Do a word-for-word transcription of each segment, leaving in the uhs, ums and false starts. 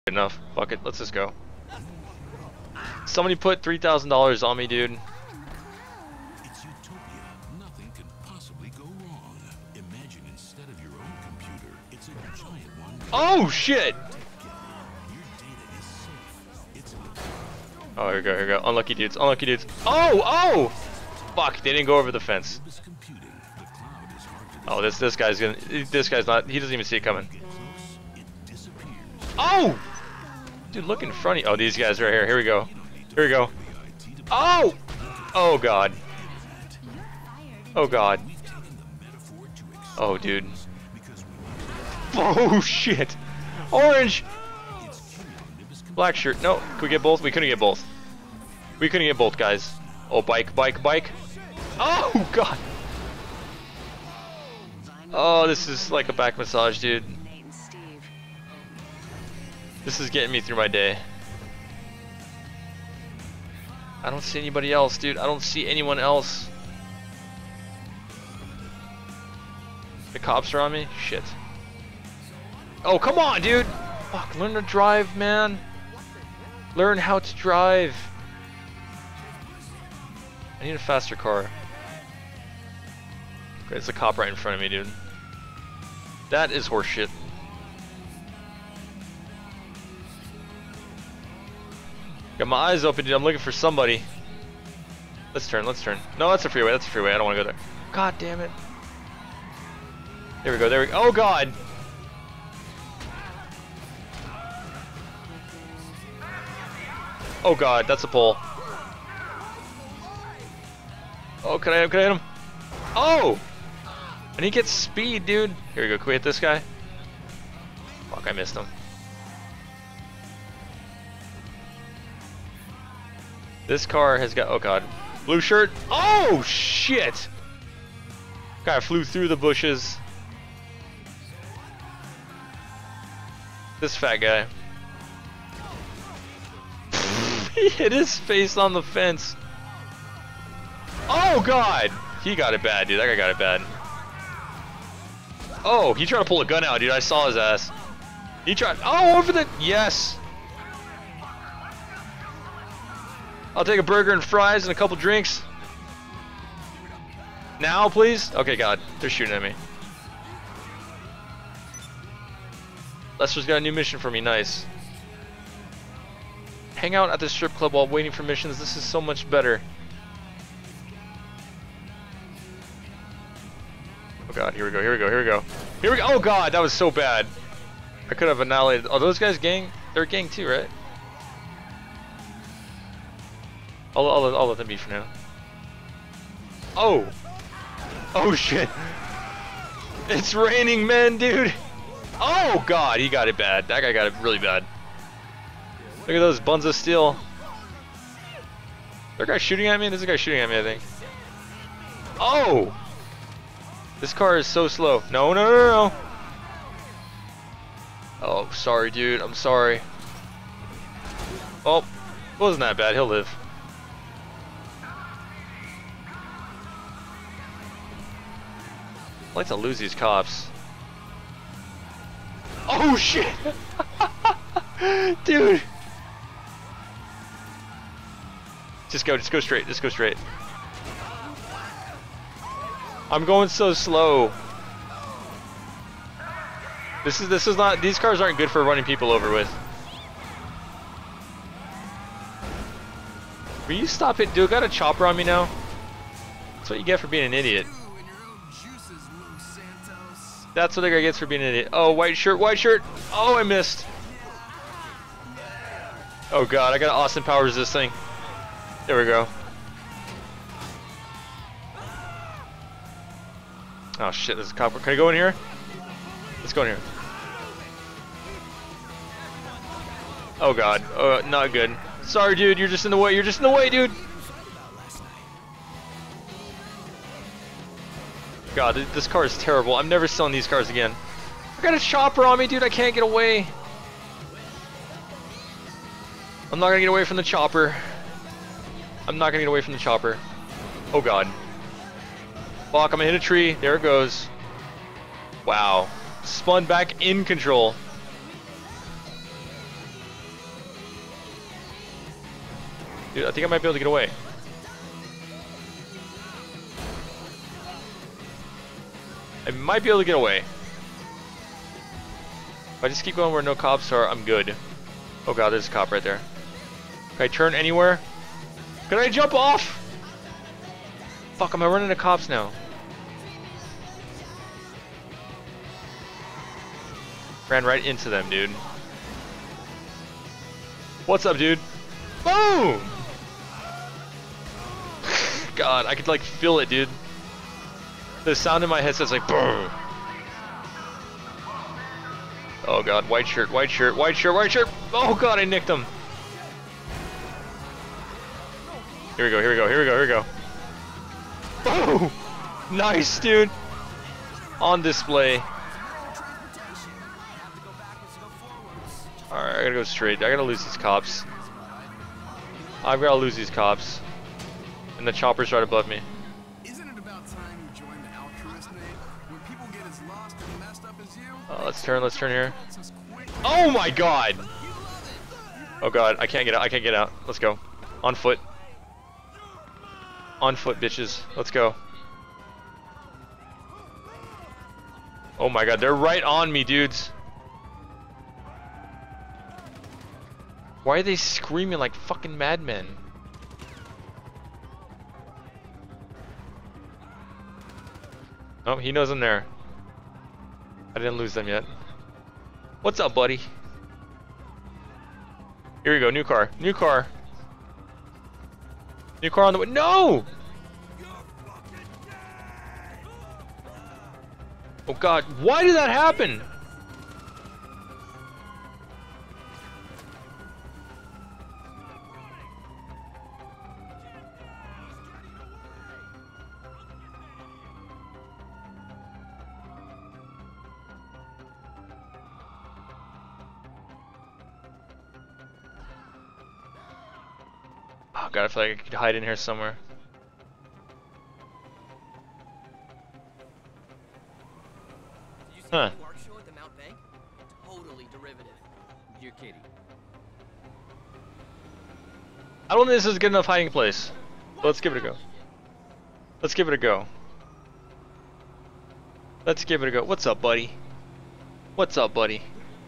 Good enough. Fuck it. Let's just go. Somebody put three thousand dollars on me, dude. It's utopia. Nothing can possibly go wrong. Imagine instead of your own computer, it's a giant one. Oh shit! Your data is safe. It's Oh, here we go, here we go. Unlucky dudes, unlucky dudes. Oh, oh! Fuck, they didn't go over the fence. computing. The cloud is hard to Oh, this this guy's gonna. This guy's not. He doesn't even see it coming. get close. It disappears. Oh! Dude, look in front of you. Oh, these guys right here. Here we go. Here we go. Oh! Oh god. Oh god. Oh, dude. Oh shit! Orange! Black shirt. No, can we get both? We couldn't get both. We couldn't get both, guys. Oh, bike, bike, bike. Oh god! Oh, this is like a back massage, dude. This is getting me through my day. I don't see anybody else, dude. I don't see anyone else. The cops are on me? Shit. Oh, come on, dude! Fuck, learn to drive, man. Learn how to drive. I need a faster car. Okay, it's a cop right in front of me, dude. That is horseshit. Got my eyes open, dude. I'm looking for somebody. Let's turn, let's turn. No, that's a freeway, that's a freeway. I don't want to go there. God damn it. There we go, there we go. Oh, God. Oh, God, that's a pole. Oh, can I, can I hit him? Oh! And he gets speed, dude. Here we go, can we hit this guy? Fuck, I missed him. This car has got, oh god, blue shirt. Oh shit! Guy flew through the bushes. This fat guy. He hit his face on the fence. Oh god! He got it bad, dude. That guy got it bad. Oh, he tried to pull a gun out, dude. I saw his ass. He tried, oh, over the, yes! I'll take a burger and fries and a couple drinks. Now, please? Okay, God, they're shooting at me. Lester's got a new mission for me, nice. Hang out at the strip club while waiting for missions. This is so much better. Oh God, here we go, here we go, here we go. Here we go, oh God, that was so bad. I could have annihilated, oh, those guys gang? They're a gang too, right? I'll, I'll, I'll let them be for now. Oh! Oh shit! It's raining men, dude! Oh god, he got it bad. That guy got it really bad. Look at those buns of steel. There a guy shooting at me? There's a guy shooting at me, I think. Oh! This car is so slow. No, no, no, no, no! Oh, sorry, dude. I'm sorry. Oh, wasn't that bad. He'll live. I like to lose these cops. Oh shit! Dude! Just go, just go straight, just go straight. I'm going so slow. This is this is not, these cars aren't good for running people over with. Will you stop it, dude? Got a chopper on me now? That's what you get for being an idiot. That's what the guy gets for being an idiot. Oh, white shirt, white shirt. Oh, I missed. Oh god, I gotta Austin Powers this thing. There we go. Oh shit, there's a cop. Can I go in here? Let's go in here. Oh god, uh, not good. Sorry dude, you're just in the way, you're just in the way, dude. God, this car is terrible. I'm never selling these cars again. I got a chopper on me, dude. I can't get away. I'm not gonna get away from the chopper. I'm not gonna get away from the chopper. Oh god. Fuck, I'm gonna hit a tree. There it goes. Wow. Spun back in control. Dude, I think I might be able to get away. I might be able to get away. If I just keep going where no cops are, I'm good. Oh god, there's a cop right there. Can I turn anywhere? Can I jump off? Fuck, am I running into cops now? Ran right into them, dude. What's up, dude? Boom! God, I could like feel it, dude. The sound in my headset's like boom. Oh god, white shirt, white shirt, white shirt, white shirt. Oh god, I nicked him. Here we go, here we go, here we go, here we go. Oh! Nice, dude. On display. Alright, I gotta go straight. I gotta lose these cops. I've gotta lose these cops. And the chopper's right above me. Isn't it about time you joined the altruist, mate? When people get as lost and messed up as you? Uh, let's turn, let's turn here. Oh my god! Oh god, I can't get out, I can't get out. Let's go. On foot. On foot, bitches. Let's go. Oh my god, they're right on me, dudes. Why are they screaming like fucking madmen? Oh, he knows I'm there. I didn't lose them yet. What's up, buddy? Here we go, new car. New car. New car on the way. No! Oh god, why did that happen? Oh god, I feel like I could hide in here somewhere. Did you see Huh. the Mark show at the Mount Bank? Totally derivative. You're kidding. I don't think this is a good enough hiding place. But let's give it a go. Let's give it a go. Let's give it a go. What's up, buddy? What's up, buddy?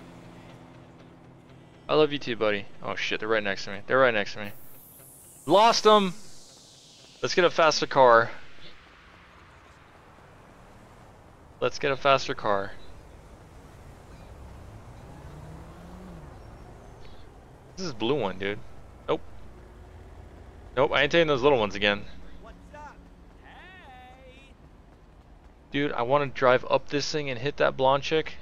I love you too, buddy. Oh shit, they're right next to me. They're right next to me. Lost them! Let's get a faster car. Let's get a faster car. This is blue one, dude. Nope. Nope, I ain't taking those little ones again. What's up? Hey! Dude, I want to drive up this thing and hit that blonde chick.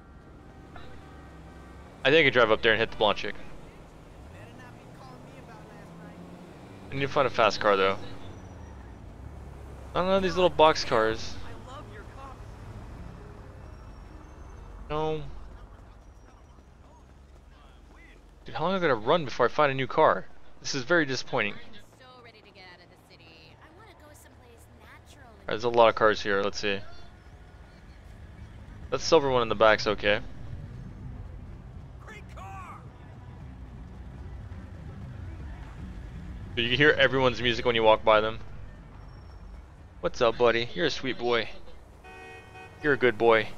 I think I could drive up there and hit the blonde chick. Better not be calling me about last night. I need to find a fast car though. I don't know these little box cars. I love your coffee. No. Dude, how long am I gonna run before I find a new car? This is very disappointing. I'm so ready to get out of the city. I want to go someplace natural. Alright, there's a lot of cars here. Let's see. That silver one in the back's okay. Great car! You can hear everyone's music when you walk by them. What's up, buddy? You're a sweet boy. You're a good boy.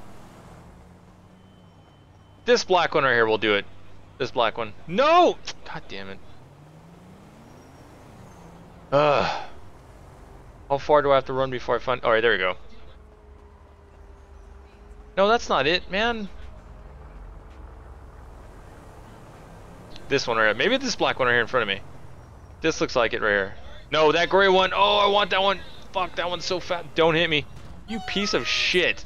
This black one right here will do it. This black one. No! God damn it. Ugh. How far do I have to run before I find... Alright, there we go. No, that's not it, man. This one right here. Maybe this black one right here in front of me. This looks like it right here. No, that gray one. Oh, I want that one. Fuck, that one's so fat. Don't hit me. You piece of shit.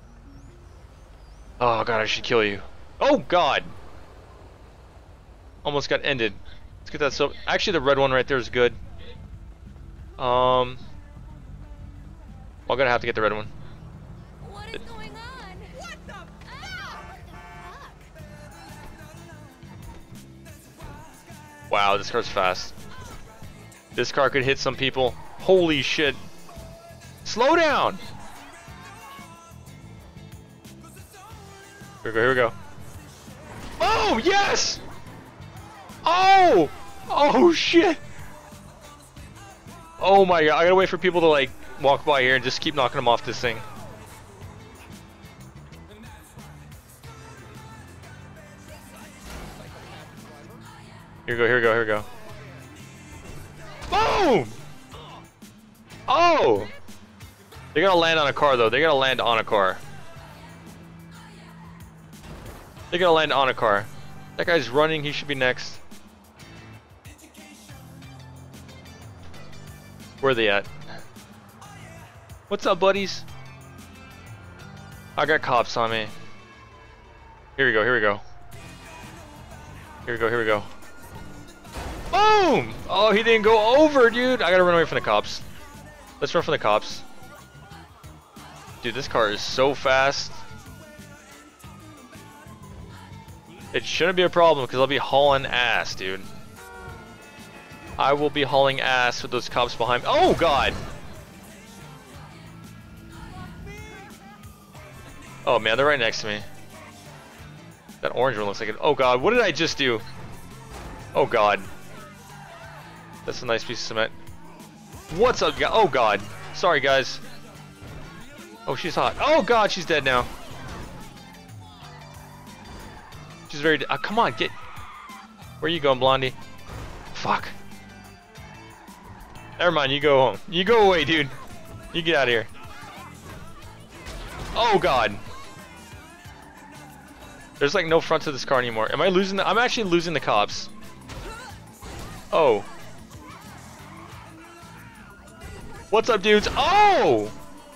Oh, God, I should kill you. Oh, God. Almost got ended. Let's get that silver. Actually, the red one right there is good. Um, I'm gonna have to get the red one. What is going on? What the? Ow! What the fuck? Wow, this car's fast. This car could hit some people. Holy shit. Slow down! Here we go, here we go. Oh, yes! Oh! Oh, shit! Oh my god, I gotta wait for people to like walk by here and just keep knocking them off this thing. Here we go, here we go, here we go. Boom! Oh! They gotta land on a car though, they gotta land on a car. They gotta land on a car. That guy's running, he should be next. Where are they at? What's up, buddies? I got cops on me. Here we go, here we go. Here we go, here we go. Boom! Oh, he didn't go over, dude. I gotta run away from the cops. Let's run from the cops. Dude, this car is so fast. It shouldn't be a problem because I'll be hauling ass, dude. I will be hauling ass with those cops behind me. Oh, God! Oh, man, they're right next to me. That orange one looks like it. Oh, God, what did I just do? Oh, God. That's a nice piece of cement. What's up, guys? Oh, God. Sorry, guys. Oh, she's hot. Oh, God, she's dead now. She's very... Uh, come on, get... Where you going, Blondie? Fuck. Never mind, you go home. You go away, dude. You get out of here. Oh, God. There's like no front to this car anymore. Am I losing the... I'm actually losing the cops. Oh. What's up, dudes? Oh!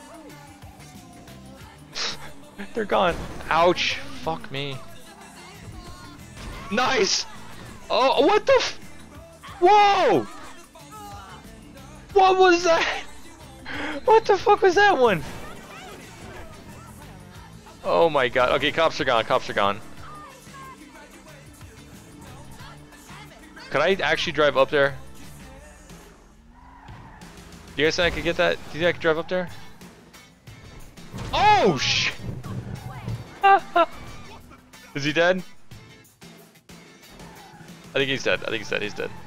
They're gone. Ouch. Fuck me. Nice! Oh, what the f... Whoa! What was that? What the fuck was that one? Oh my god. Okay, cops are gone. Cops are gone. Could I actually drive up there? Do you guys think I could get that? Do you think I could drive up there? Oh, sh! Is he dead? I think he's dead. I think he's dead. He's dead.